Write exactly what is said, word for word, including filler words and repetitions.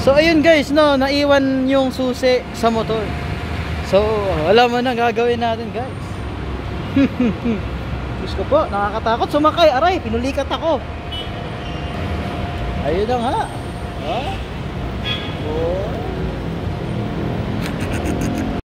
So ayun guys, no, naiwan yung susi sa motor. So alam mo na gagawin natin guys. Diyos ko po, nakakatakot sumakay. Aray, pinulikat ako. Ayun na nga. Ha? Oh.